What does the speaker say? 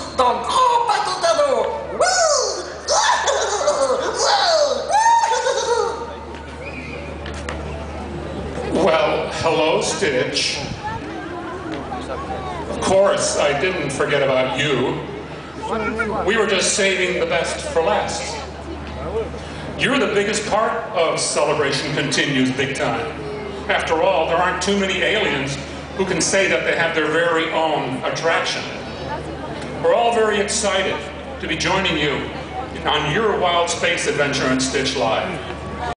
Donc, grand bateau d'ado. Woo! Well, hello, Stitch. Of course, I didn't forget about you. We were just saving the best for last. You're the biggest part of Celebration Continues Big Time. After all, there aren't too many aliens who can say that they have their very own attraction. We're all very excited to be joining you on your wild space adventure in Stitch Live.